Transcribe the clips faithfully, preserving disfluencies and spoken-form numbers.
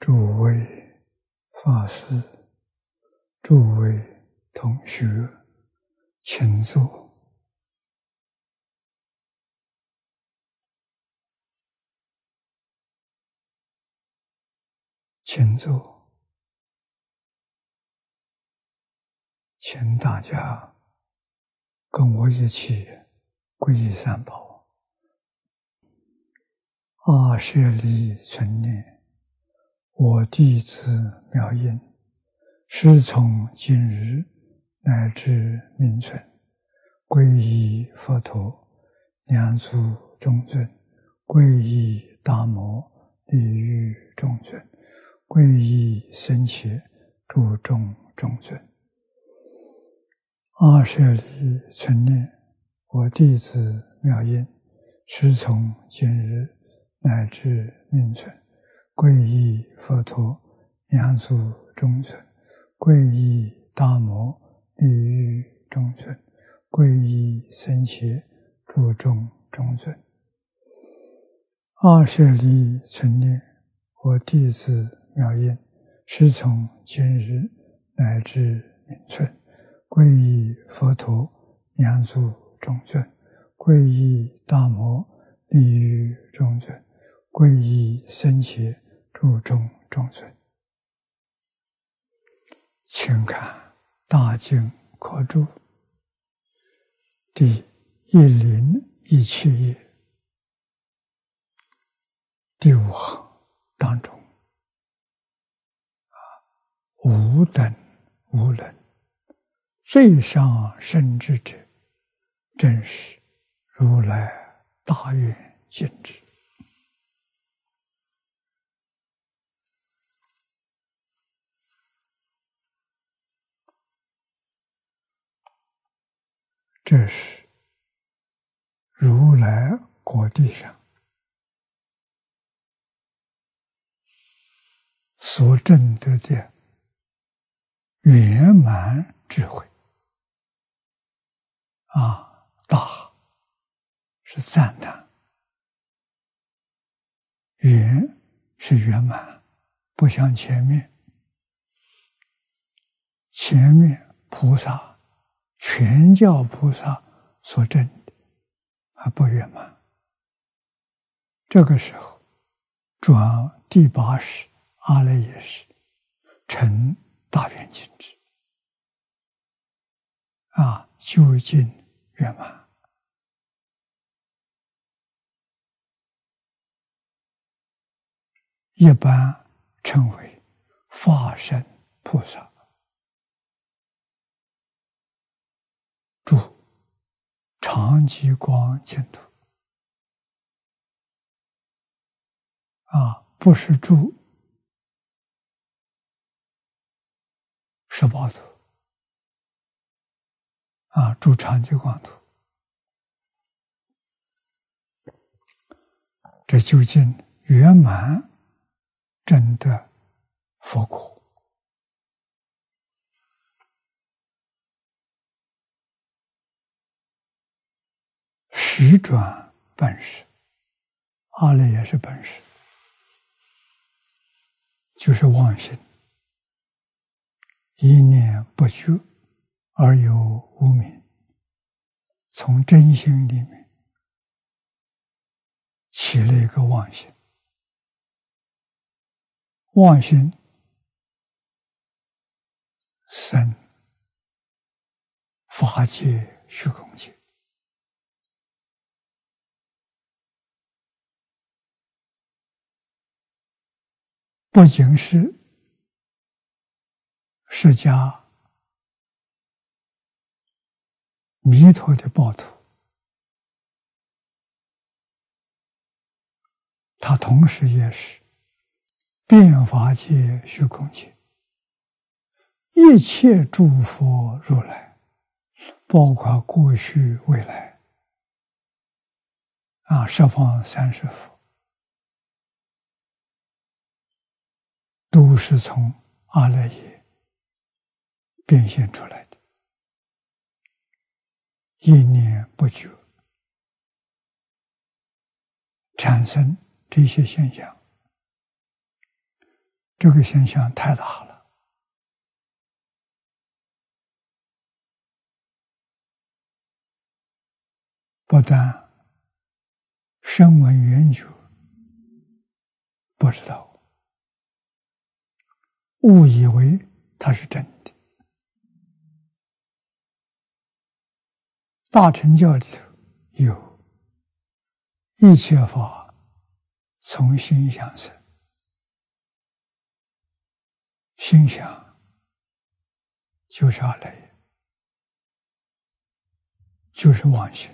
诸位法师、诸位同学，请坐。请坐，请大家跟我一起皈依三宝。阿舍利存念，我弟子妙音，师从今日乃至命存，皈依佛陀，两足中尊；皈依大摩，利欲中尊；皈依僧伽，诸众中尊。阿舍利存念，我弟子妙音，师从今日乃至命存，皈依佛陀，两足中尊；皈依大摩，利欲中尊；皈依僧伽，诸众中尊。阿舍利存念，我弟子妙音，师从今日乃至命存，皈依佛陀，两足中尊；皈依大摩，利欲中尊；皈依僧伽，诸众中尊。请看大经科注第一零一七页第五行当中，无等无能，最上圣智者，正是如来大愿尽智。这是如来果地上所证得的圆满智慧啊，大是赞叹，圆是圆满，不像前面，前面菩萨全教菩萨所证的还不圆满。这个时候转第八识阿赖耶识，成大圆尽智啊，究竟圆满。一般称为法身菩萨。住常寂光净土啊，不是住十报土啊，住常寂光土。这究竟圆满证得佛果。十转本识，阿赖耶识本识，就是妄心，一念不觉而有无明，从真心里面起了一个妄心，妄心生法界虚空界。不仅是释迦弥陀的报土，他同时也是遍法界虚空界一切诸佛如来，包括过去未来啊，十方三世佛，都是从阿赖耶变现出来的，一念不觉产生这些现象， 这个现象太大了。不但声闻缘觉不知道，误以为它是真的。大乘教里头有一切法从心想生，心想就是阿赖耶，就是妄心。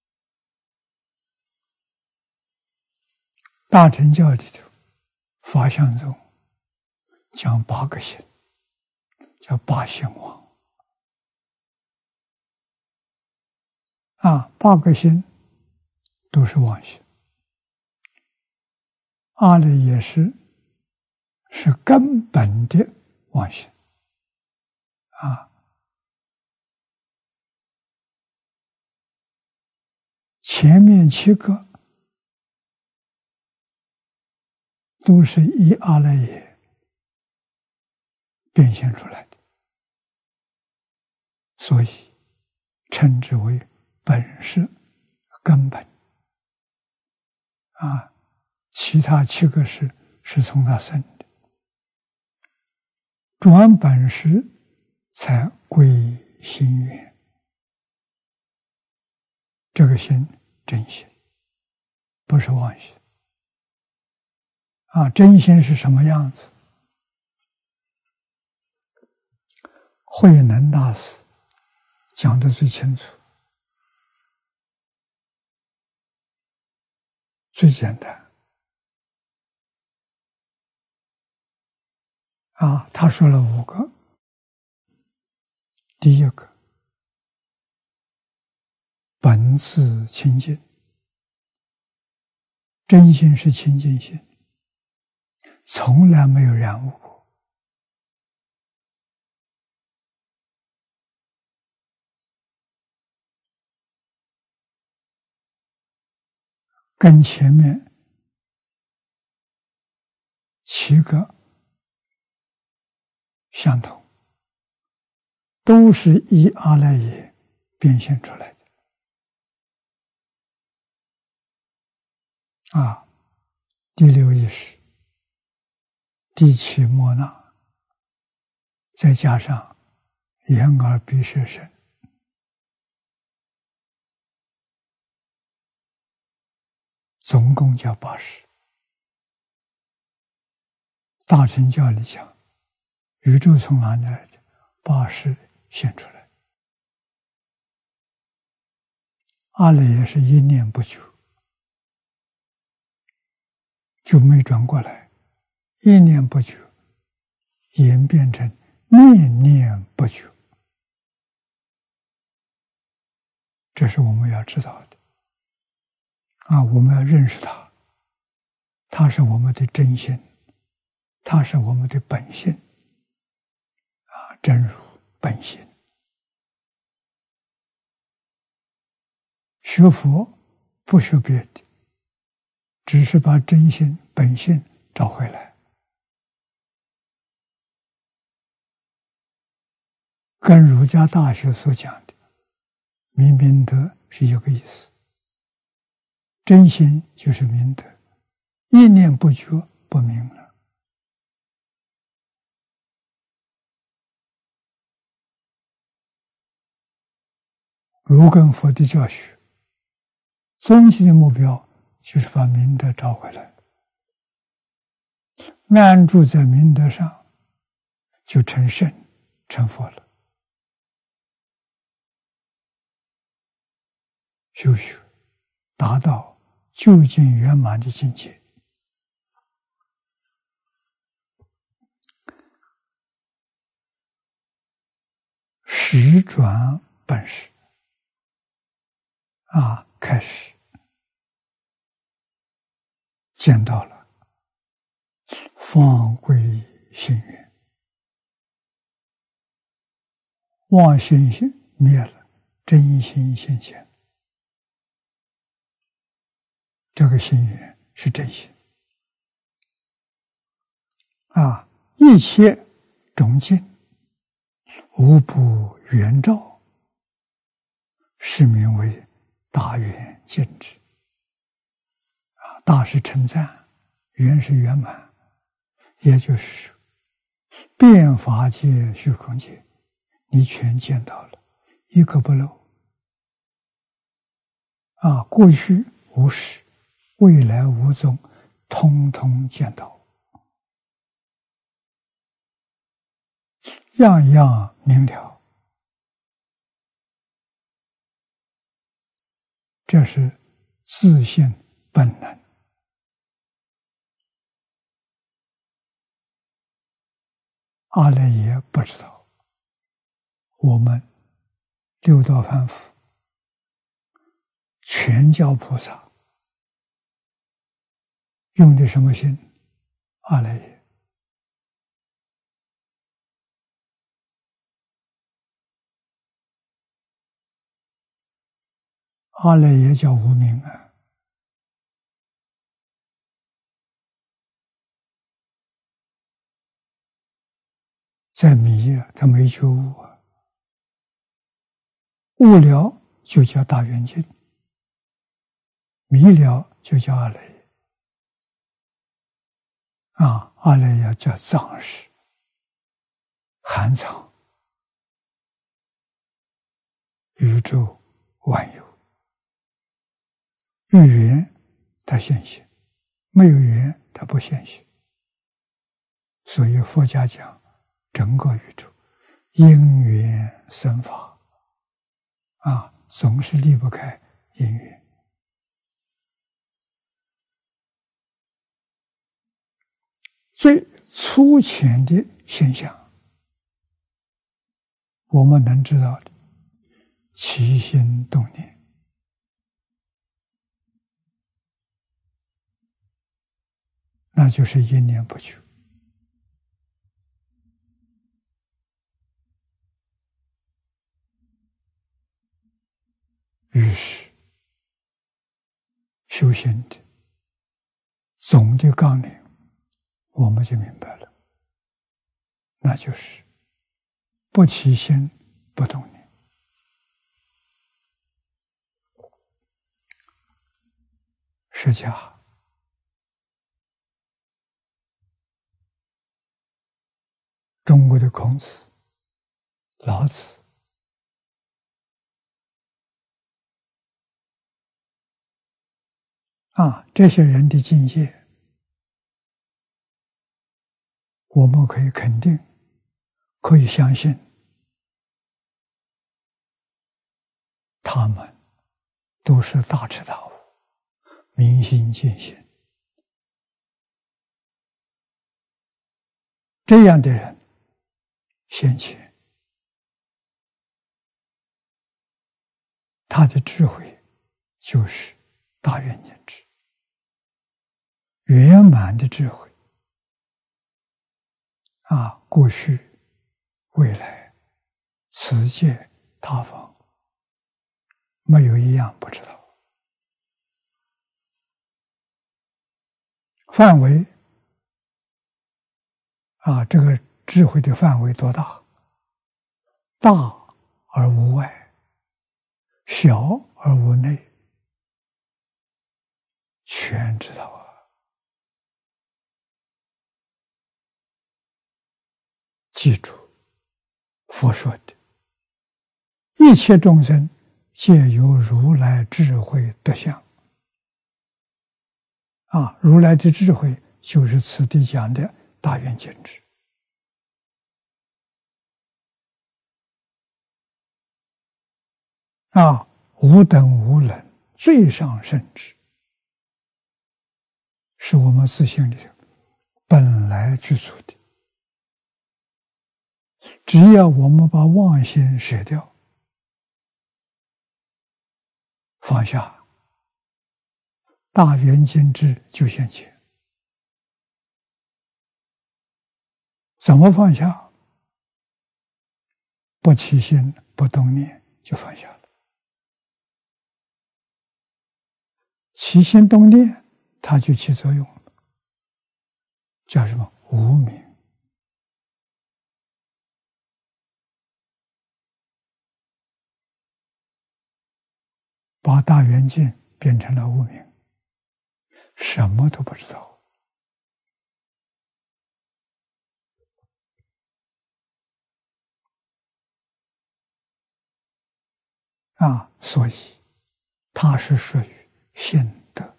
大乘教里头法相中讲八个心，叫八心王。啊，八个心都是妄心，阿赖耶识是根本的妄心。啊，前面七个都是以阿赖耶变现出来的，所以称之为本是根本。啊，其他七个是是从他生的，转本识才归心源。这个心真心，不是妄心。啊，真心是什么样子？慧能大师讲得最清楚，最简单。啊，他说了五个。第一个，本自清净，真心是清净心，从来没有染污过。跟前面七个相同，都是依阿赖耶变现出来的。啊，第六意识、第七莫那，再加上眼耳鼻舌身，总共叫八十。大乘教里讲，宇宙从哪里来的？八十现出来。阿赖耶是一念不久，就没转过来，一念不久演变成念念不久，这是我们要知道的。啊，我们要认识它，它是我们的真心，它是我们的本性。啊，真如本性。学佛不学别的，只是把真心本性找回来，跟儒家大学所讲的明明德是一个意思。真心就是明德，一念不觉不明了。儒跟佛的教学，终极的目标就是把明德找回来，安住在明德上，就成圣成佛了。修学达到究竟圆满的境界。十转本识，啊，开始见到了放归心源，妄心灭了，真心现前。这个心源是真心。啊， 一切种境无不圆照，是名为大圆净智。啊，大是称赞，圆是圆满，也就是说，遍法界、虚空界，你全见到了，一个不漏。啊，过去无始，未来无踪，通通见到，样样明了。这是自性本能。阿赖耶不知道，我们六道凡夫全教菩萨用的什么心？阿赖耶。阿赖耶叫无明啊，在迷啊，他没觉悟啊，悟了就叫大圆净，迷了就叫阿赖耶。啊，阿赖耶叫藏识，含藏宇宙万有。有缘它现行，没有缘它不现行。所以佛家讲整个宇宙因缘生法，啊，总是离不开因缘。最粗浅的现象，我们能知道的起心动念，那就是一念不久。于是修行的总的纲领我们就明白了，那就是不起心不动念。释迦中国的孔子、老子，啊，这些人的境界，我们可以肯定，可以相信，他们都是大彻大悟、明心见性。这样的人先前，他的智慧就是大圆净智，圆满的智慧啊！过去、未来、此界、他方，没有一样不知道。范围啊，这个智慧的范围多大？大而无外，小而无内，全知道啊！记住，佛说的，一切众生皆有如来智慧德相。啊，如来的智慧就是此地讲的大圆净智。啊，无等无能，最上圣智，是我们自性里本来具足的。只要我们把妄心舍掉，放下，大圆净智就现前。怎么放下？不起心，不动念，就放下了。起心动念，它就起作用了，叫什么？无明。 把大圆镜变成了无明，什么都不知道。啊，所以它是属于性德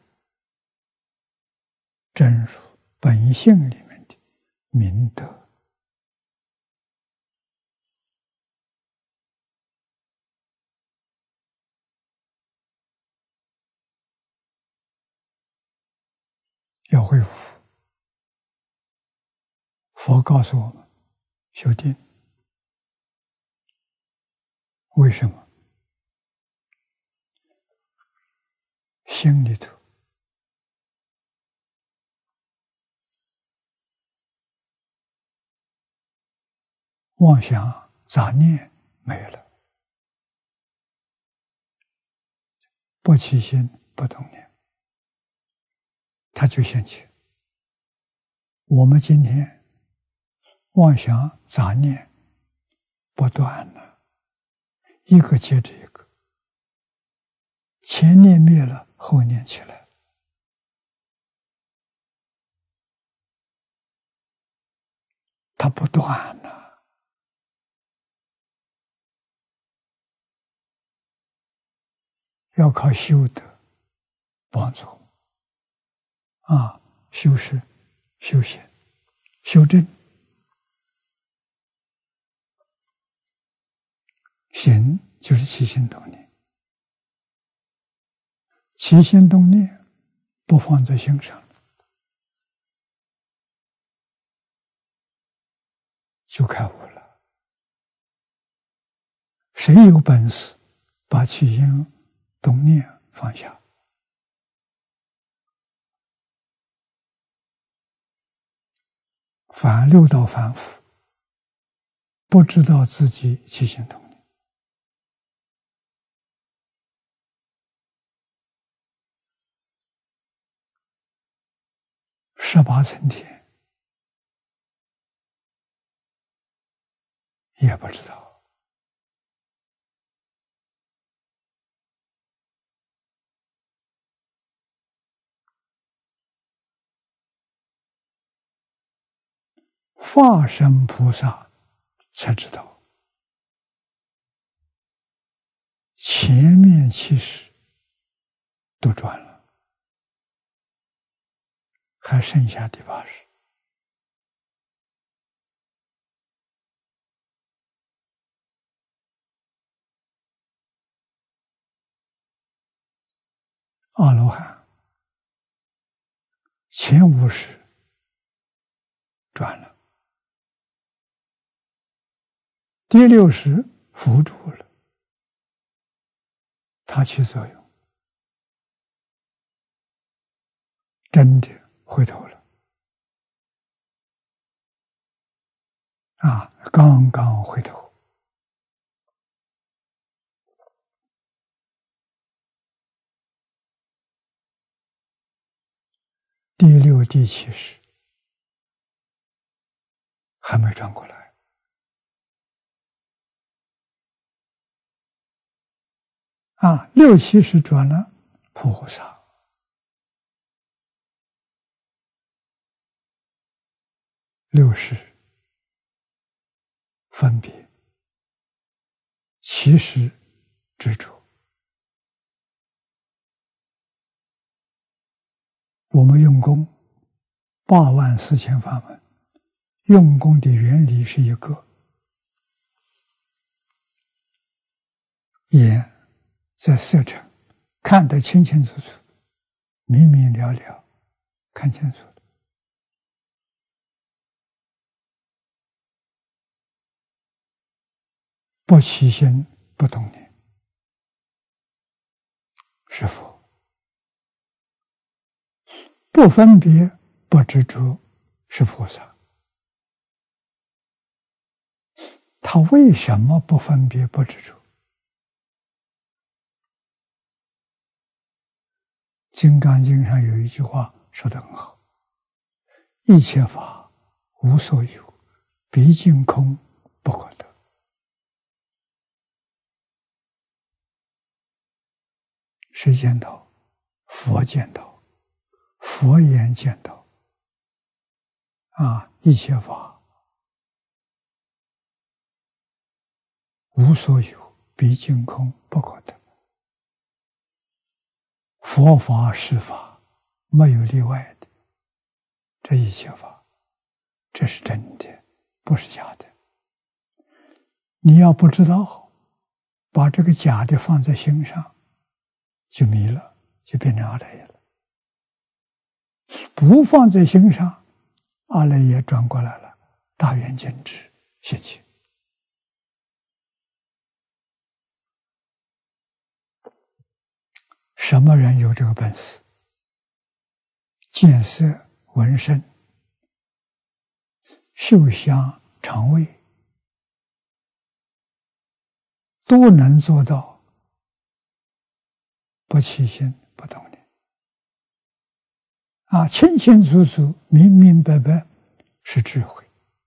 真如本性里面的明德。要恢复。佛告诉我们，修定。为什么？心里头妄想杂念没了，不起心不动念，它就现前。我们今天妄想杂念不断了，一个接着一个，前念灭了，后念起来，它不断了。要靠修德帮助啊，修饰、修行、修正。行就是起心动念，起心动念不放在心上，就开悟了。谁有本事把起心动念放下？凡六道凡夫不知道自己起心动念，十八层天也不知道。化身菩萨才知道，前面七十都转了，还剩下第八十。阿罗汉前五十转了，第六十扶住了，它起作用，真的回头了啊！刚刚回头。第六、第七十还没转过来啊！六七十转了，菩萨六十分别，七十执着。我们用功八万四千法门，用功的原理是一个：眼在色尘看得清清楚楚，明明了了，看清楚了。不起心不动念是佛，不分别不执着是菩萨。他为什么不分别不执着？《金刚经》上有一句话说得很好：一切法无所有，毕竟空不可得。 谁见到？佛见到，佛言见到。啊，一切法无所有，毕竟空，不可得。佛法是法，没有例外的。这一切法，这是真的，不是假的。你要不知道，把这个假的放在心上，就迷了，就变成阿赖耶了。不放在心上，阿赖耶转过来了，大圆镜智现前。什么人有这个本事？见色闻声嗅香尝味，都能做到不起心不动念啊，清清楚楚、明明白白是智慧。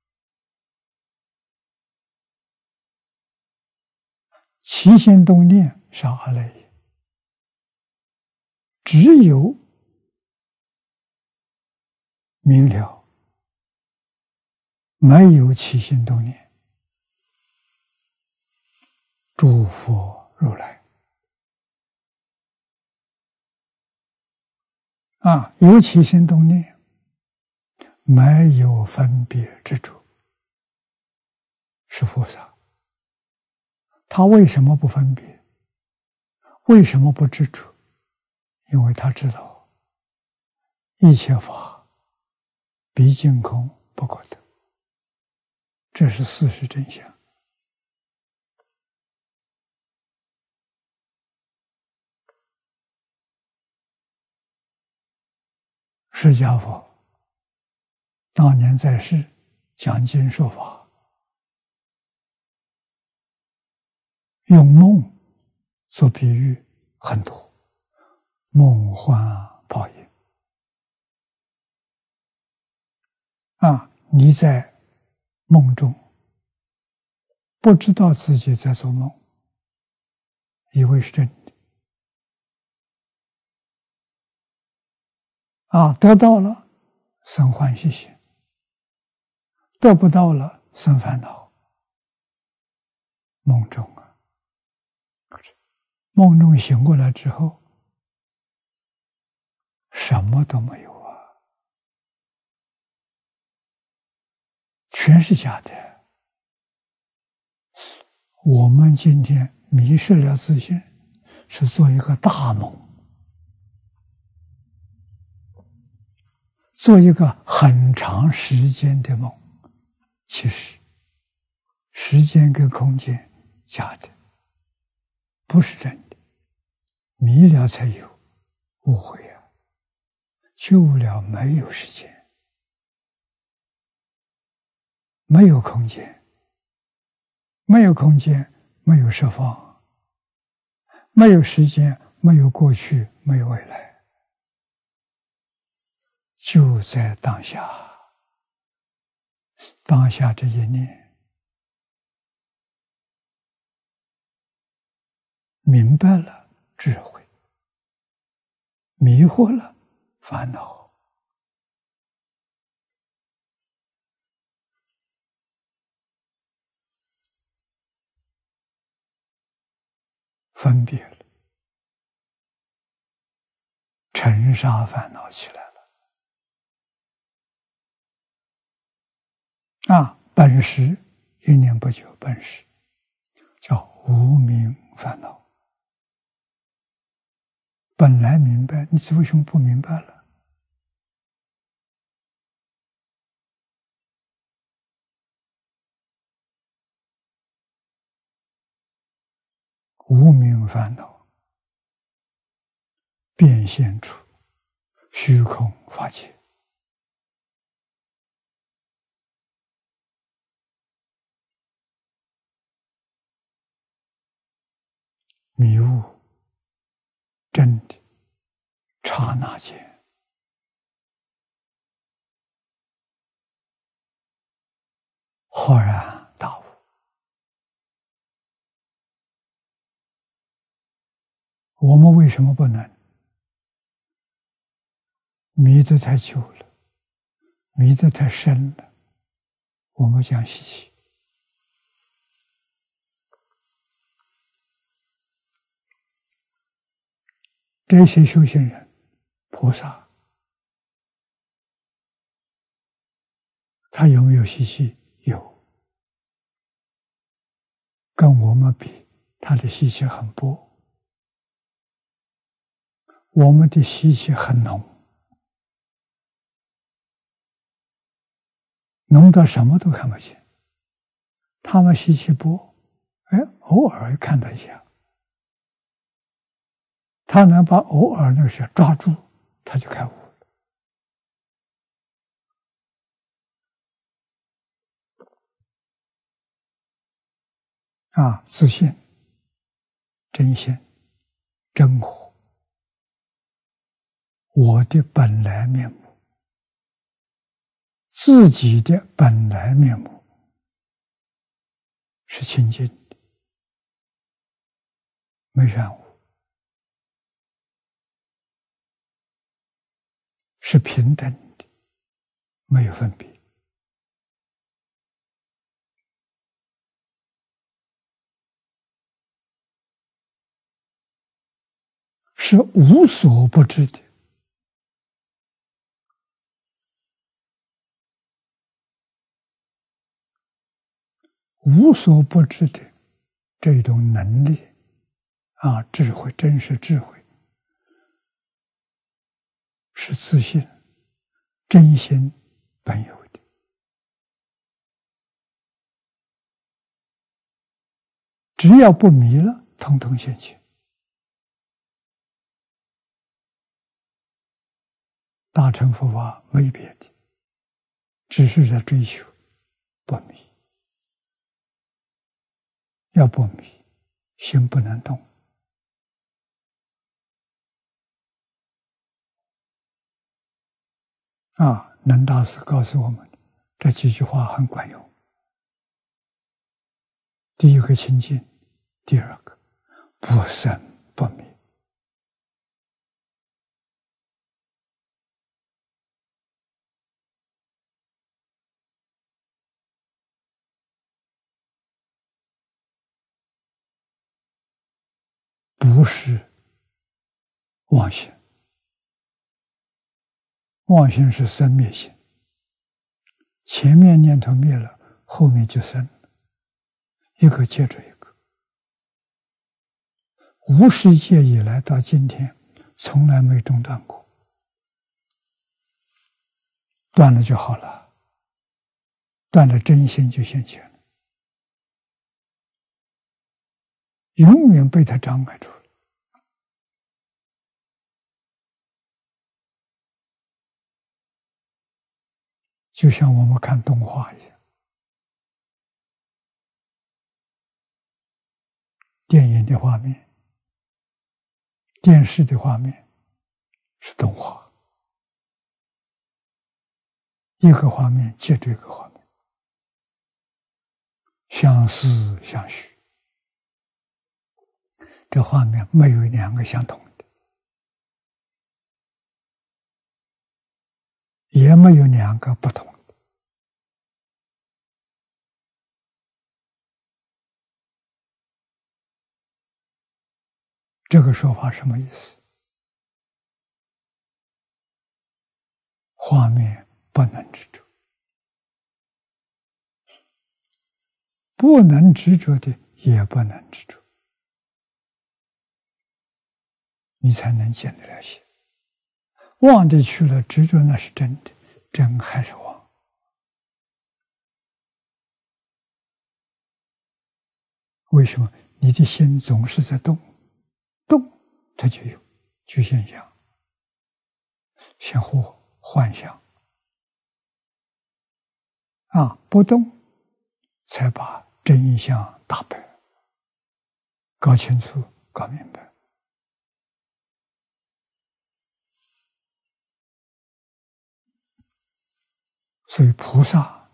起心动念是阿赖耶，只有明了，没有起心动念，诸佛如来啊，有起心动念，没有分别执着，是菩萨。他为什么不分别？为什么不执着？因为他知道一切法毕竟空，不可得，这是事实真相。释迦佛当年在世讲经说法，用梦做比喻很多，梦幻泡影啊！你在梦中不知道自己在做梦，以为是真的啊，得到了生欢喜心，得不到了生烦恼。梦中啊，梦中醒过来之后，什么都没有啊，全是假的。我们今天迷失了自信，是做一个大梦，做一个很长时间的梦。其实时间跟空间假的，不是真的。迷了才有误会啊，救了没有时间，没有空间，没有空间，没有设放，没有时间，没有过去，没有未来，就在当下。当下这一念，明白了智慧，迷惑了烦恼。分别了，尘沙烦恼起来了啊！本时一念不久，本时叫无明烦恼。本来明白，你为什么不明白了？无明烦恼变现出虚空法界，迷雾真的刹那间，豁然大悟。 我们为什么不能？迷得太久了，迷得太深了，我们讲习气。这些修行人、菩萨，他有没有习气？有。跟我们比，他的习气很薄，我们的习气很浓，浓到什么都看不见。他们习气薄，哎，偶尔看到一下，他能把偶尔那些抓住，他就开悟了。啊，自信、真心、真我，我的本来面目，自己的本来面目是清净的，没染污，是平等的，没有分别。是无所不知的，无所不知的这种能力啊，智慧，真实智慧，是自信、真心本有的。只要不迷了，统统现前。大乘佛法没别的，只是在追求不迷。要不迷，心不能动。啊，能大师告诉我们这几句话很管用。第一个清净，第二个不生不灭。不是妄心，妄心是生灭心，前面念头灭了，后面就生了，一个接着一个。无始界以来到今天，从来没中断过，断了就好了，断了真心就现前了，永远被它障碍住了。就像我们看动画一样，电影的画面、电视的画面是动画，一个画面接着一个画面，相似相许，这画面没有两个相同的，也没有两个不同的。这个说法什么意思？画面不能执着，不能执着的也不能执着，你才能见得了心。忘的去了，执着那是真的，真还是妄？为什么？你的心总是在动，动它就有具现象、相互幻想啊，不动才把真相大白，搞清楚、搞明白。所以菩萨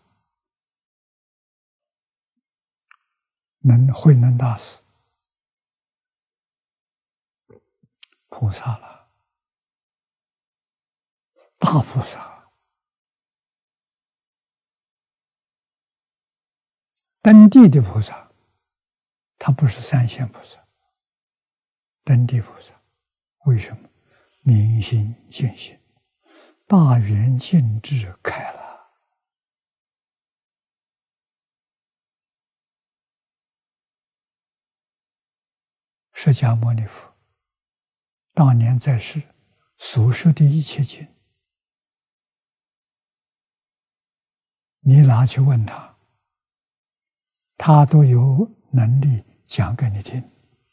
能慧能大师菩萨了，大菩萨。登地的菩萨，他不是三线菩萨。登地菩萨，为什么？明心见性，大圆镜智开了。释迦牟尼佛当年在世所说的一切经，你拿去问他，他都有能力讲给你听。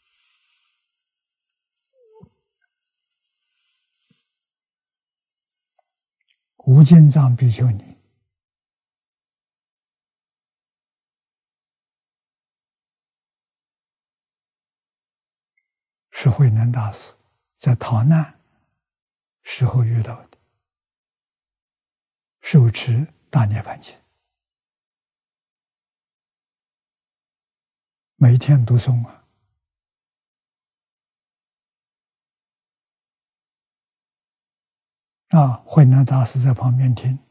无尽藏比丘尼是慧能大师在逃难时候遇到的，手持大涅槃经，每天读诵啊。啊，慧能大师在旁边听，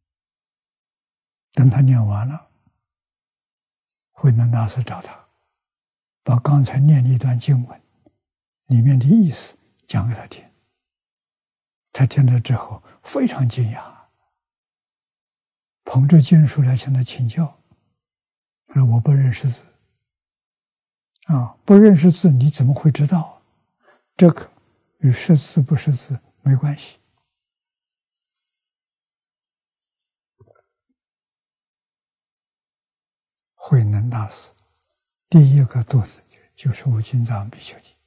等他念完了，慧能大师找他，把刚才念的一段经文里面的意思讲给他听。他听了之后非常惊讶，捧着经书来向他请教。他说：“我不认识字啊，不认识字，你怎么会知道？这个与识字不识字没关系。”慧能大师第一个度的就是无尽藏比丘尼。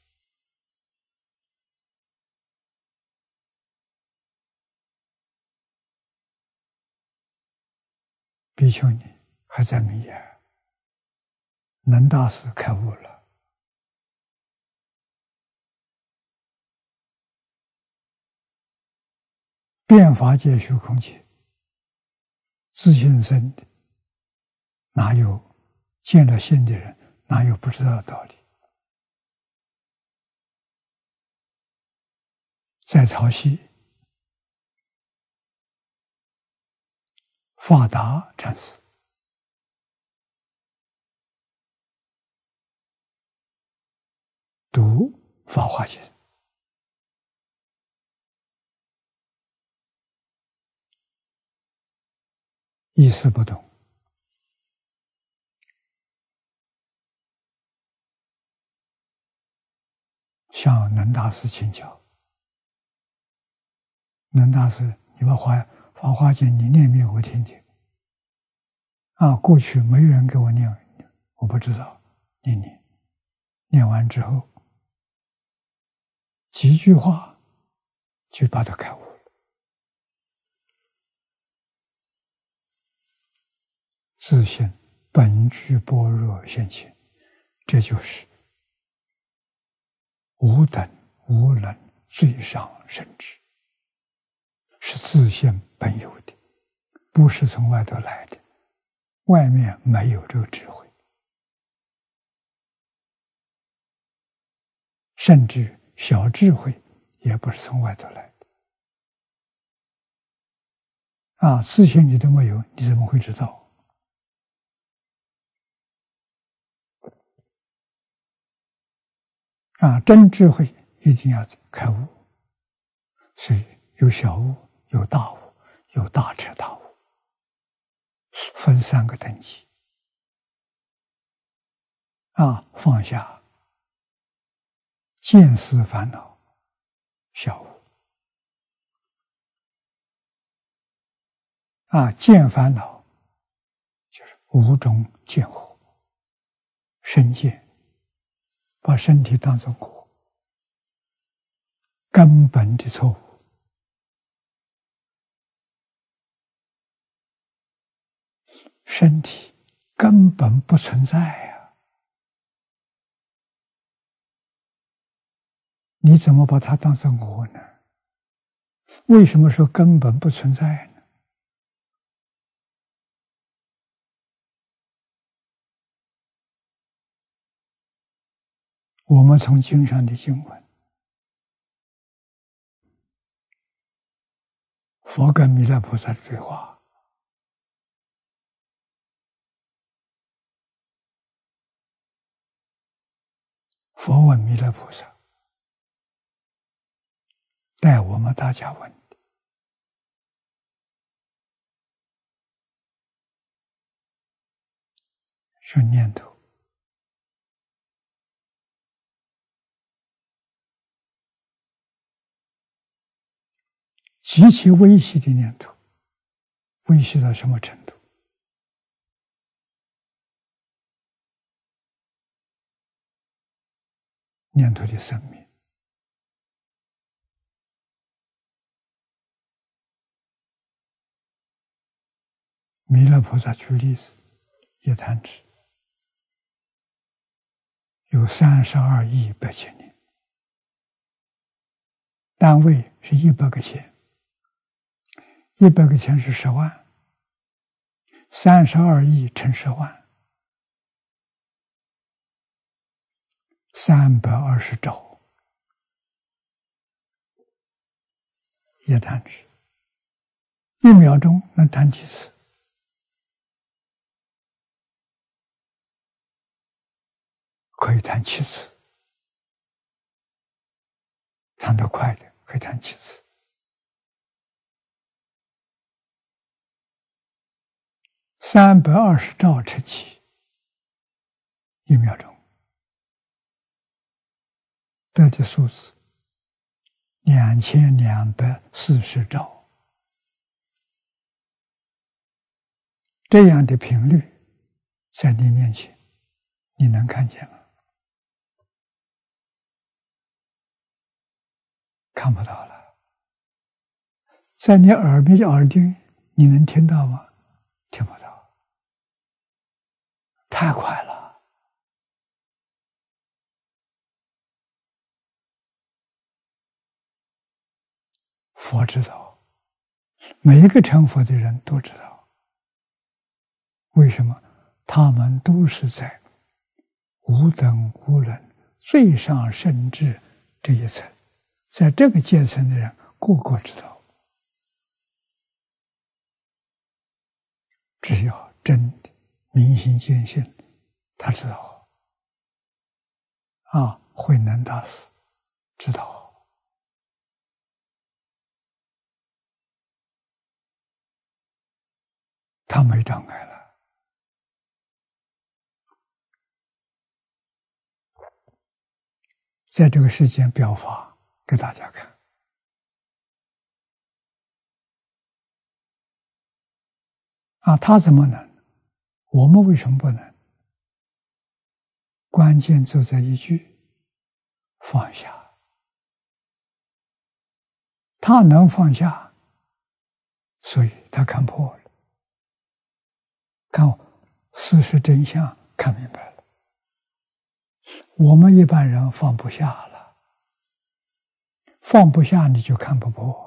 比丘尼还在弥延，能大师开悟了。变法界、虚空界，自性生的，哪有见了性的人，哪有不知道的道理？在潮汐，法达禅师读《法华经》，意思不懂，向能大师请教。能大师，你把《华法华经》你念念我听听。啊，过去没有人给我念，我不知道，你念。念完之后，几句话就把他开悟了。自性本具般若现前，这就是无等无能最上圣智，是自性本有的，不是从外头来的，外面没有这个智慧。甚至小智慧也不是从外头来的。啊，自性你都没有，你怎么会知道？啊，真智慧一定要开悟，所以有小悟，有大悟，有大彻大悟，分三个等级。啊，放下见思烦恼，小悟；啊，见烦恼就是无中见惑，身见。把身体当作我，根本的错误。身体根本不存在呀，你怎么把它当成我呢？为什么说根本不存在呢？我们从经上的经文佛跟弥勒菩萨的对话。佛问弥勒菩萨，带我们大家问的，是念头。极其微细的念头，微细到什么程度？念头的生命。弥勒菩萨举例子，一弹指有三十二亿八千年，单位是一百个钱，一百个钱是十万，三十二亿乘十万，三百二十兆，一弹指，一秒钟能弹几次？可以弹七次，弹得快的可以弹七次。三百二十兆乘七，一秒钟得的数字两千两百四十兆。这样的频率在你面前，你能看见吗？看不到了。在你耳边耳钉，你能听到吗？听不到，太快了。佛知道，每一个成佛的人都知道。为什么？他们都是在无等无论最上甚至这一层，在这个阶层的人个个知道。只要真的明心见性，他知道。啊，慧能大师知道，他没障碍了。在这个世间表法给大家看。啊，他怎么能？我们为什么不能？关键就在一句：放下。他能放下，所以他看破了，看事实真相，看明白了。我们一般人放不下了，放不下你就看不破。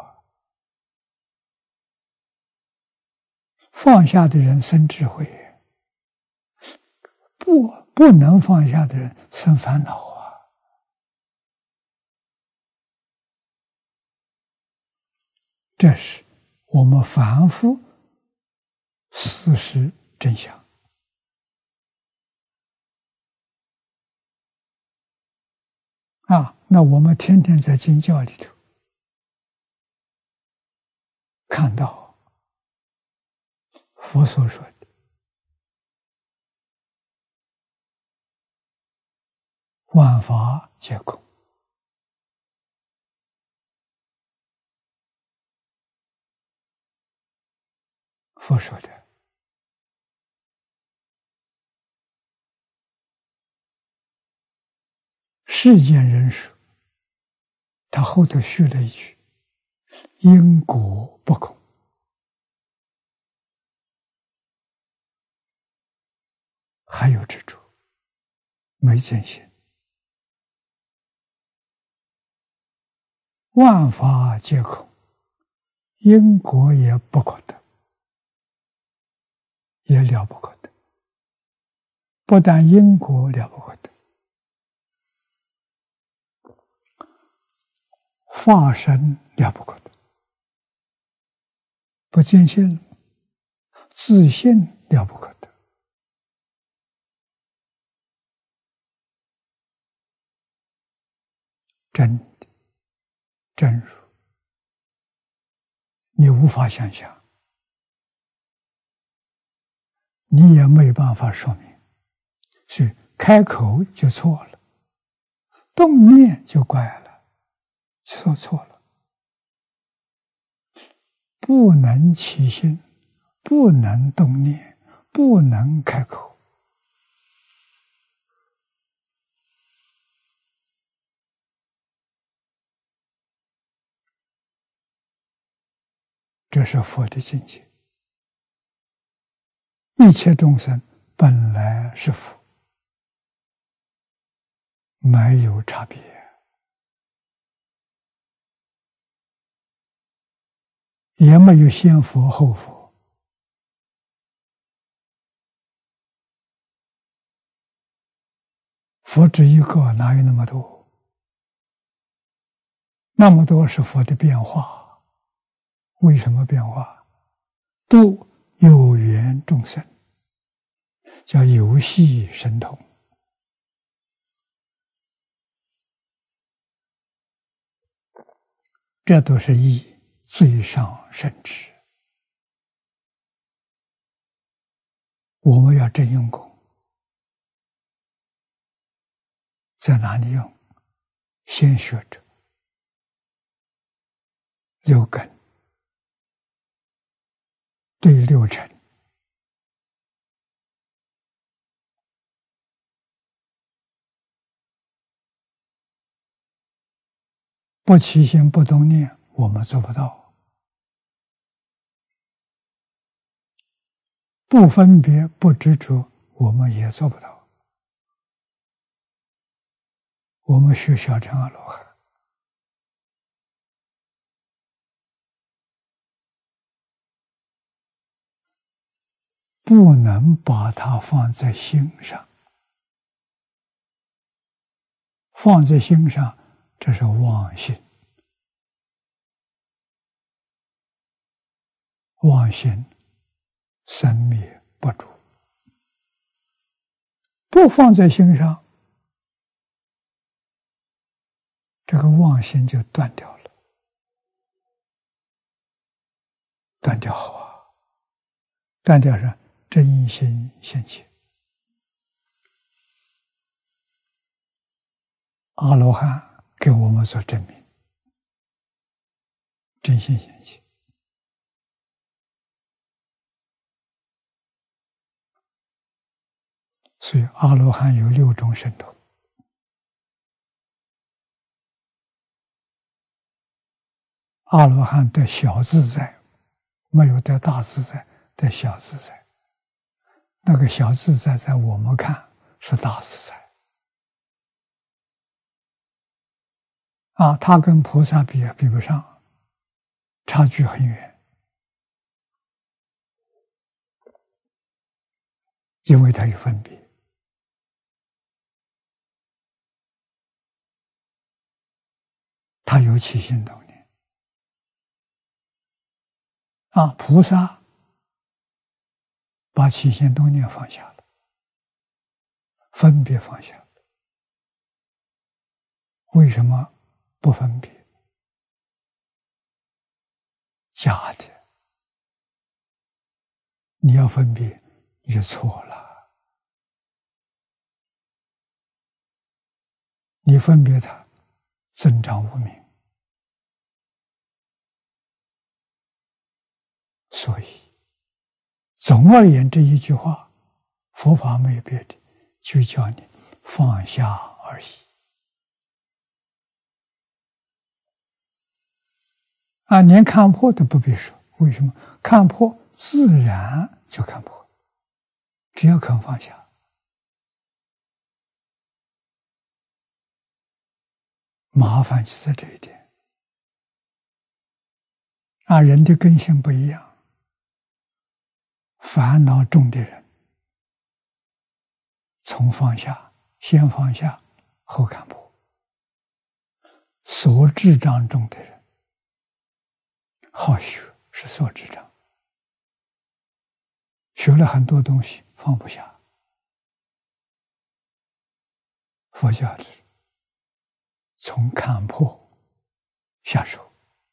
放下的人生智慧，不不能放下的人生烦恼啊！这是我们反复事实真相啊！那我们天天在经教里头看到佛所说的万法皆空，佛说的世间人说，他后头续了一句：因果不空。还有执着，没见性。万法皆空，因果也不可得，也了不可得。不但因果了不可得，法身了不可得。 不坚信，自信了不可得。真的，真如，你无法想象，你也没有办法说明，所以开口就错了，动念就怪了，说错了，不能起心，不能动念，不能开口。这是佛的境界。一切众生本来是佛，没有差别，也没有先佛后佛。佛只一个，哪有那么多？那么多是佛的变化。为什么变化？度有缘众生，叫游戏神通。这都是以最上圣智。我们要真用功，在哪里用？先学着六根，对六尘，不起心不动念，我们做不到；不分别不执着，我们也做不到。我们学小乘阿罗汉，不能把它放在心上，放在心上，这是妄心。妄心生灭不住，不放在心上，这个妄心就断掉了。断掉好啊，断掉是真心现前。阿罗汉给我们做证明，真心现前。所以阿罗汉有六种神通。阿罗汉得小自在，没有得大自在，得小自在。那个小自在在我们看是大自在啊，他跟菩萨比也比不上，差距很远，因为他有分别。他有起心动念啊，菩萨把起心动念放下了，分别放下了。为什么不分别？假的，你要分别，你就错了。你分别它，增长无明。所以，总而言之一句话，佛法没有别的，就叫你放下而已。啊，连看破都不必说，为什么？看破自然就看破，只要肯放下。麻烦就在这一点。啊，人的根性不一样。烦恼重的人，从放下，先放下，后看破；所智障重的人，好学是所智障， 学了很多东西放不下。佛教的从看破下手。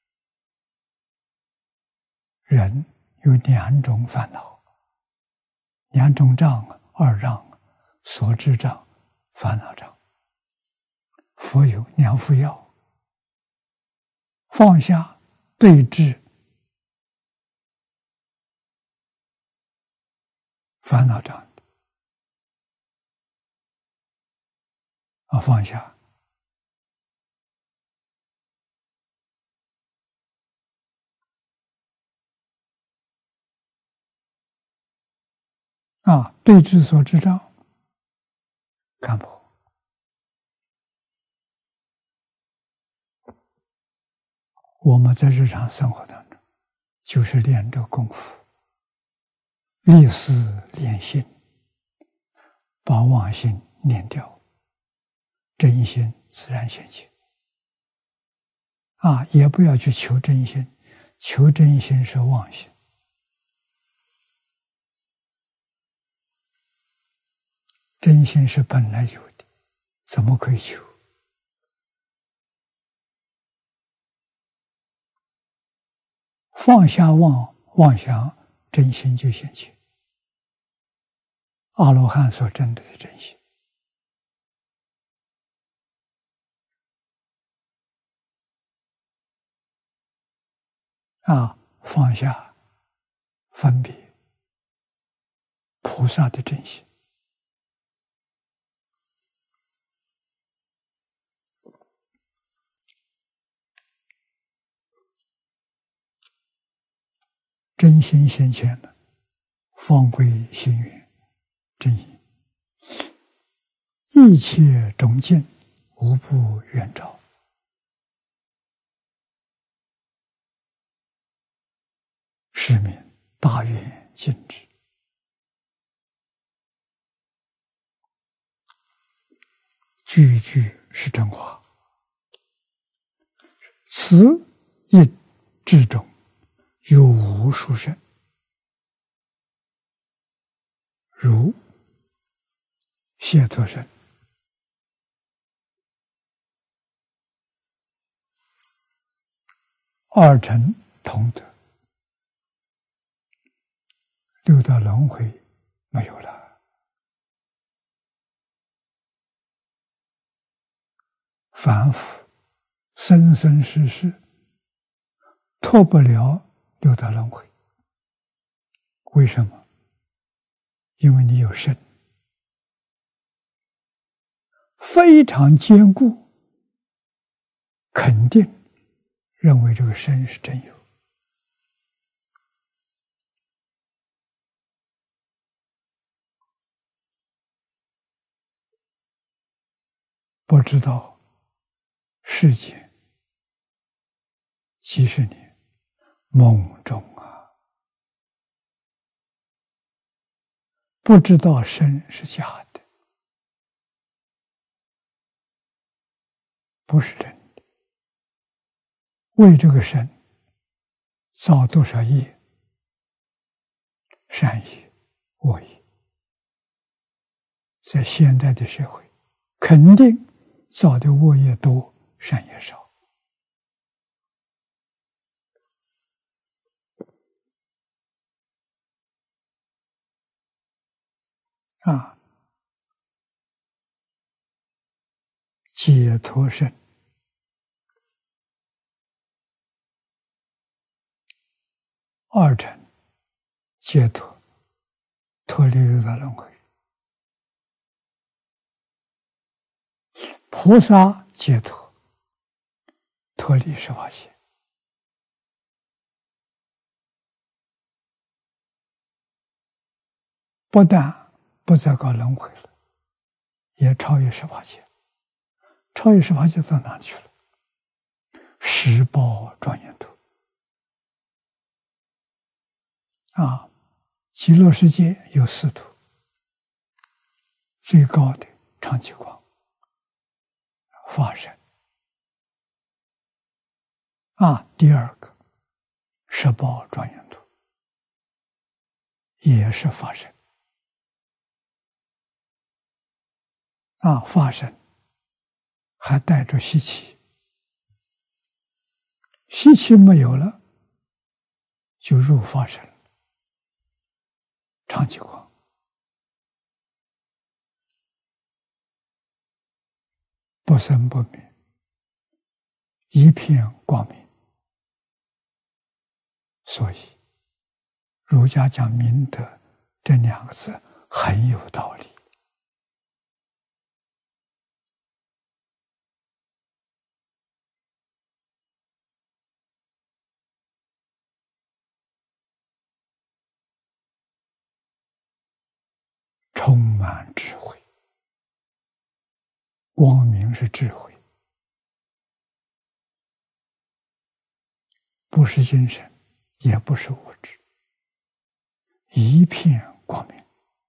人有两种烦恼，两种障：二障、所知障、烦恼障。佛有两副药，放下对治烦恼障的啊，放下。啊，对治所知障，看破。我们在日常生活当中，就是练这功夫，立思练心，把妄心念掉，真心自然现前。啊，也不要去求真心，求真心是妄心。真心是本来有的，怎么可以求？放下妄妄想，真心就现前。阿罗汉所证得的真心。啊，放下分别，菩萨的真心。真心现前了，方归心源，真心，一切种境无不圆照。是名大圆净智。句句是真话。此一智中有无数圣，如解脱圣、二乘同德，六道轮回没有了。凡夫生生世世脱不了六道轮回。为什么？因为你有身，非常坚固，肯定认为这个身是真有。不知道世间几十年梦中啊，不知道身是假的，不是真的。为这个身造多少业，善业、恶业，在现代的社会，肯定造的恶业多，善业少。啊，解脱身，二乘解脱，脱离六道轮回。菩萨解脱，脱离十法界。不但不再搞轮回了，也超越十法界。超越十法界到哪去了？十报庄严土。啊，极乐世界有四土，最高的长寂光、法身。啊，第二个十报庄严土。 也是法身啊，法身还带着习气，习气没有了，就入法身了，常寂光。不生不灭，一片光明。所以儒家讲明德这两个字很有道理。充满智慧，光明是智慧，不是精神，也不是物质，一片光明，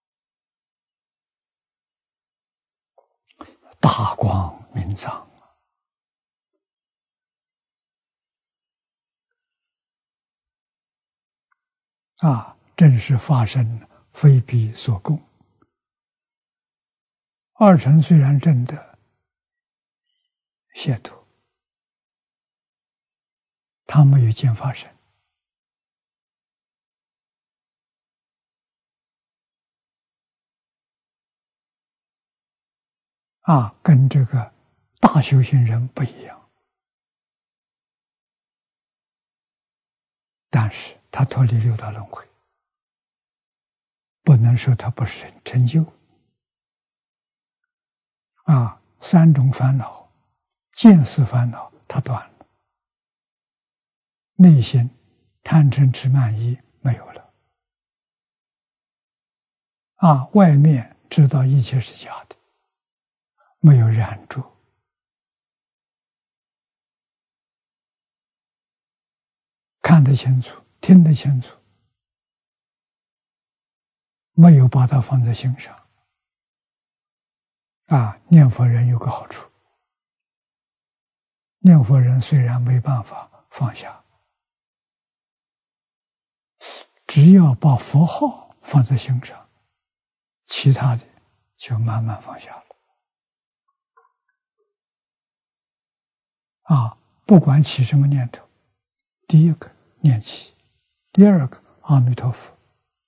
大光明藏啊！正是法身非彼所共。二乘虽然证得解脱，他没有见法身啊，跟这个大修行人不一样。但是他脱离六道轮回，不能说他不是成就啊。三种烦恼，见思烦恼他断了，内心贪嗔痴慢疑没有了啊，外面知道一切是假的，没有染著，看得清楚，听得清楚，没有把它放在心上啊。念佛人有个好处，念佛人虽然没办法放下，只要把佛号放在心上，其他的就慢慢放下了啊。不管起什么念头，第一个念起，第二个阿弥陀佛，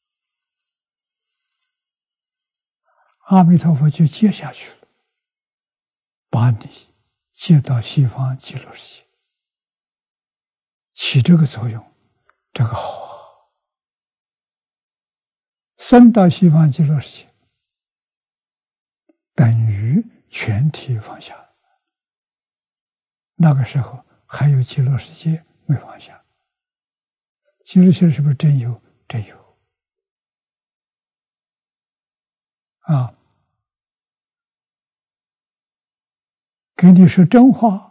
阿弥陀佛就接下去了，把你接到西方极乐世界，起这个作用，这个好，升到西方极乐世界，等于全体放下。那个时候还有极乐世界没放下，极乐世界是不是真有？真有啊！给你说真话，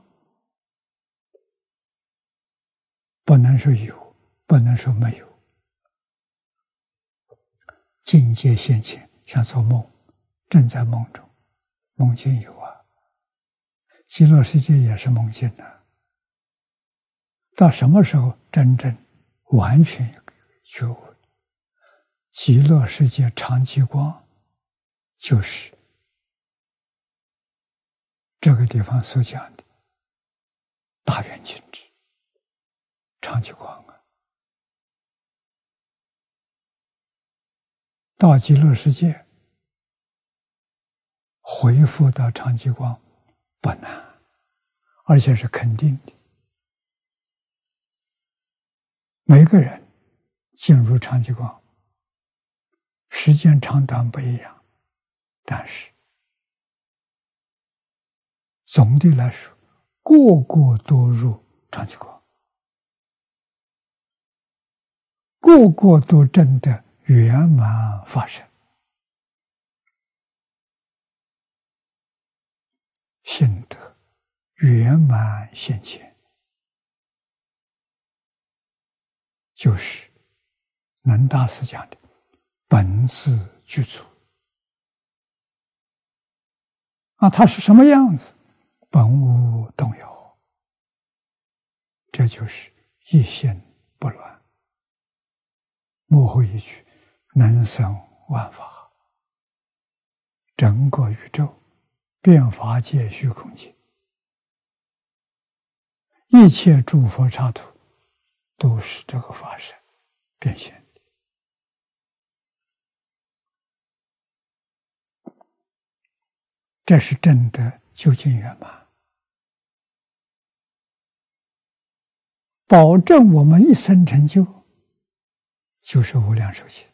不能说有，不能说没有。境界现前，像做梦，正在梦中，梦境有啊。极乐世界也是梦境的。到什么时候真正完全觉悟？极乐世界常寂光，就是这个地方所讲的大圆镜智常寂光啊。到极乐世界恢复到常寂光不难，而且是肯定的。每个人进入常寂光，时间长短不一样，但是总的来说，个个都入常寂光，个个都证得圆满法身，性德圆满现前，就是能大师讲的本自具足啊，它是什么样子？本无动摇，这就是一心不乱。幕后一句， 能生万法，整个宇宙，遍法界、虚空界，一切诸佛刹土，都是这个法身变现的。这是真的究竟圆满，保证我们一生成就，就是无量寿经。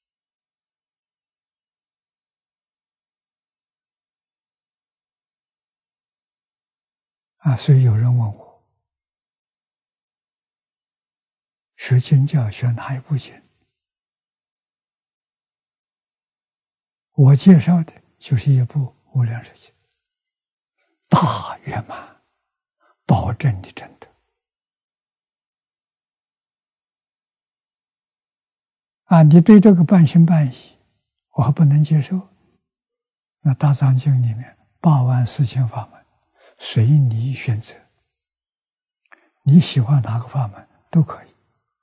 啊，所以有人问我，学经教学哪一部经？我介绍的就是一部无量寿经，大圆满，保证你真的。啊，你对这个半信半疑，我还不能接受。那大藏经里面八万四千法门，随你选择，你喜欢哪个法门都可以。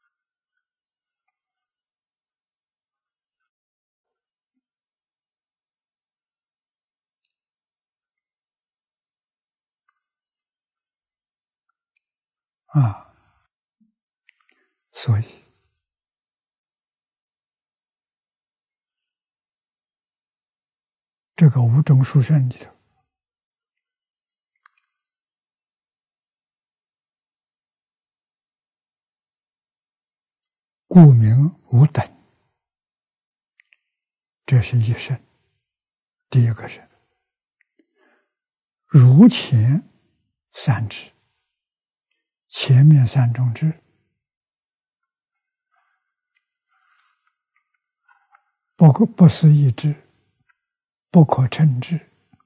啊，所以这个五种殊胜里头，故名无等，这是一圣。第一个是如前三智，前面三种智不可不思议智，不可称智。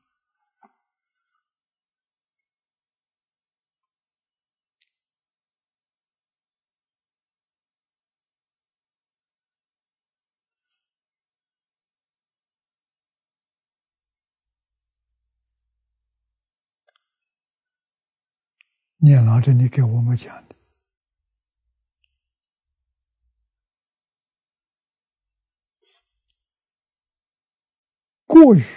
念老这里给我们讲的，过于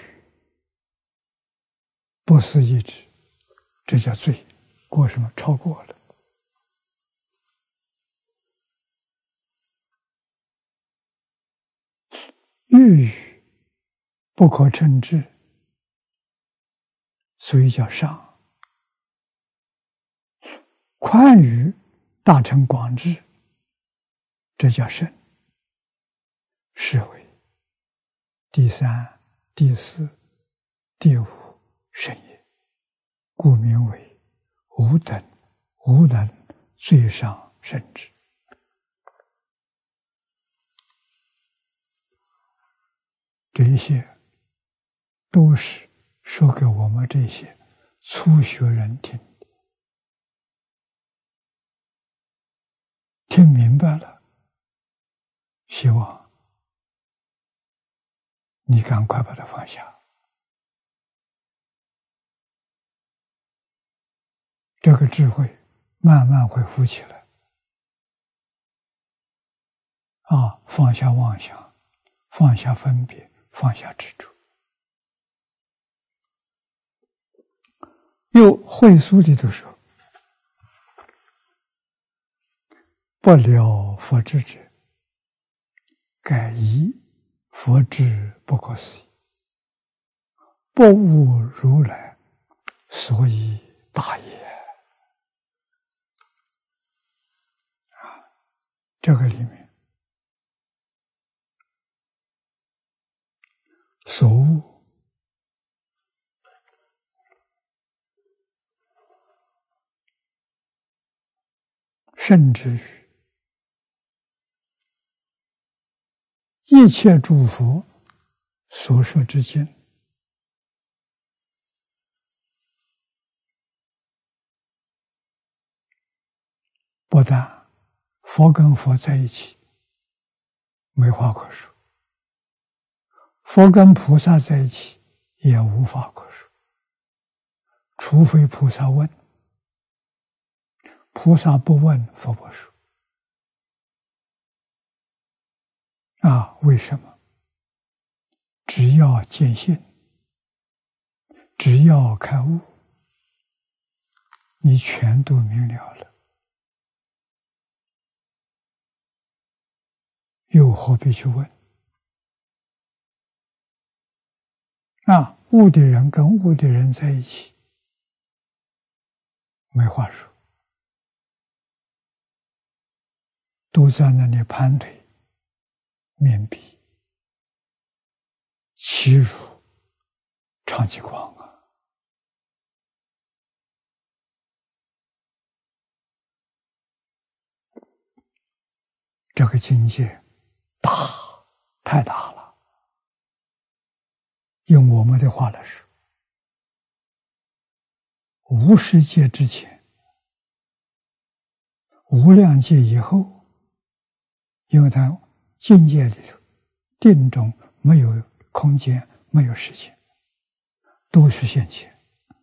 不思议智，这叫罪。过什么？超过了。欲语不可称智，所以叫上。宽语大成广智，这叫圣。是为第三、第四、第五圣也，故名为无等无能最上圣智。这一些都是说给我们这些初学人听的，听明白了，希望你赶快把它放下。这个智慧慢慢会浮起来。啊，放下妄想，放下分别，放下执着。又会书里头说，不了佛智者，盖以佛智不可思议，不悟如来所以大也。啊，这个里面所悟甚至于一切诸佛所说之经，不但佛跟佛在一起没话可说，佛跟菩萨在一起也无话可说，除非菩萨问，菩萨不问，佛不说。 啊，为什么？只要见性，只要开悟，你全都明了了，又何必去问？啊，悟的人跟悟的人在一起，没话说，都在那里盘腿、面壁、欺辱、长期光啊！这个境界大，太大了。用我们的话来说，无世界之前，无量界以后，因为它境界里头定中没有空间，没有时间，都是现前。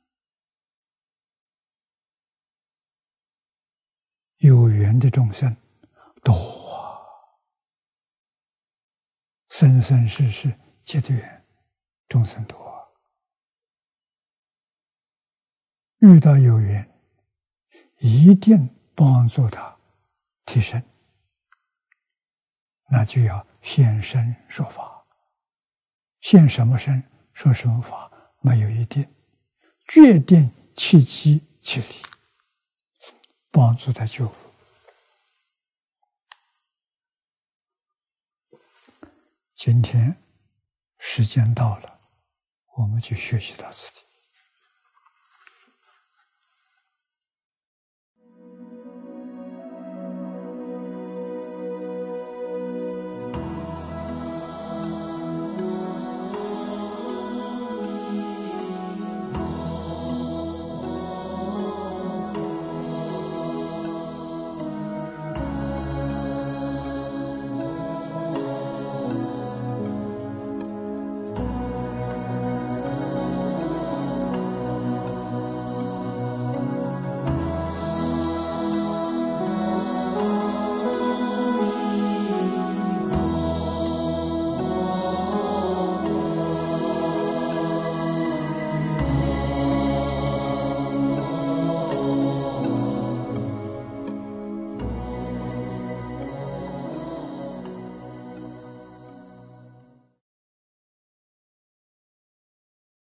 有缘的众生多啊，生生世世结的缘众生多啊，遇到有缘，一定帮助他提升，那就要现身说法。现什么身，说什么法，没有一定，决定契机契理，帮助他救赎。今天时间到了，我们就学习到此地。